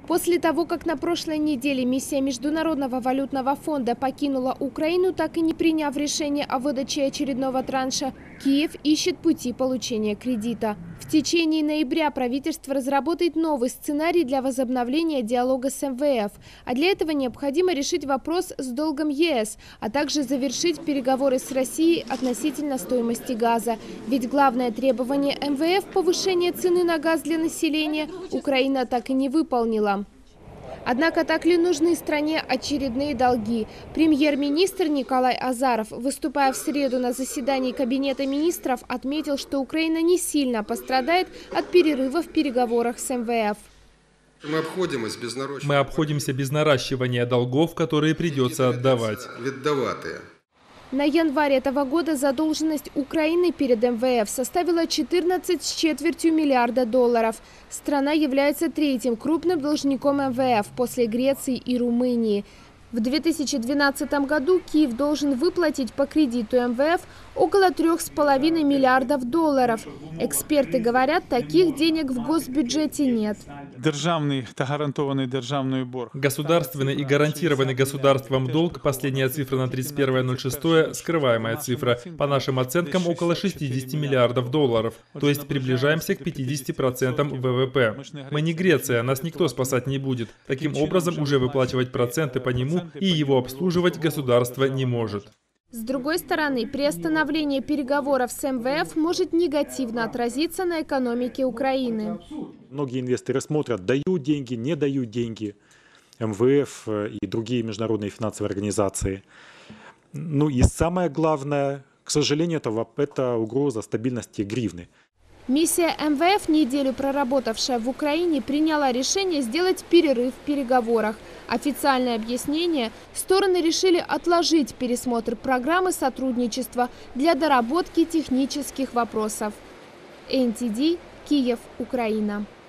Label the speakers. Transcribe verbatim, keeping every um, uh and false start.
Speaker 1: После того, как на прошлой неделе миссия Международного валютного фонда покинула Украину, так и не приняв решение о выдаче очередного транша, Киев ищет пути получения кредита. В течение ноября правительство разработает новый сценарий для возобновления диалога с эм вэ эф. А для этого необходимо решить вопрос с долгом е эс, а также завершить переговоры с Россией относительно стоимости газа. Ведь главное требование эм вэ эф – повышение цены на газ для населения – Украина так и не выполнила. Однако так ли нужны стране очередные долги? Премьер-министр Николай Азаров, выступая в среду на заседании Кабинета министров, отметил, что Украина не сильно пострадает от перерыва в переговорах с эм вэ эф.
Speaker 2: Мы обходимся без наращивания,
Speaker 3: Мы обходимся без наращивания долгов, которые придется отдавать.
Speaker 1: На январь этого года задолженность Украины перед эм вэ эф составила четырнадцать с четвертью миллиарда долларов. Страна является третьим крупным должником эм вэ эф после Греции и Румынии. В две тысячи двенадцатом году Киев должен выплатить по кредиту эм вэ эф около трех с половиной миллиардов долларов. Эксперты говорят, таких денег в госбюджете нет.
Speaker 3: Государственный и гарантированный государством долг, последняя цифра на тридцать первое ноль шестое, скрываемая цифра, по нашим оценкам около шестидесяти миллиардов долларов, то есть приближаемся к пятидесяти процентам вэ вэ пэ. Мы не Греция, нас никто спасать не будет. Таким образом, уже выплачивать проценты по нему и его обслуживать государство не может.
Speaker 1: С другой стороны, приостановление переговоров с эм вэ эф может негативно отразиться на экономике Украины.
Speaker 4: Многие инвесторы смотрят, дают деньги, не дают деньги, эм вэ эф и другие международные финансовые организации. Ну и самое главное, к сожалению, это, это угроза стабильности гривны.
Speaker 1: Миссия эм вэ эф, неделю проработавшая в Украине, приняла решение сделать перерыв в переговорах. Официальное объяснение – стороны решили отложить пересмотр программы сотрудничества для доработки технических вопросов. эн ти ди, Киев, Украина.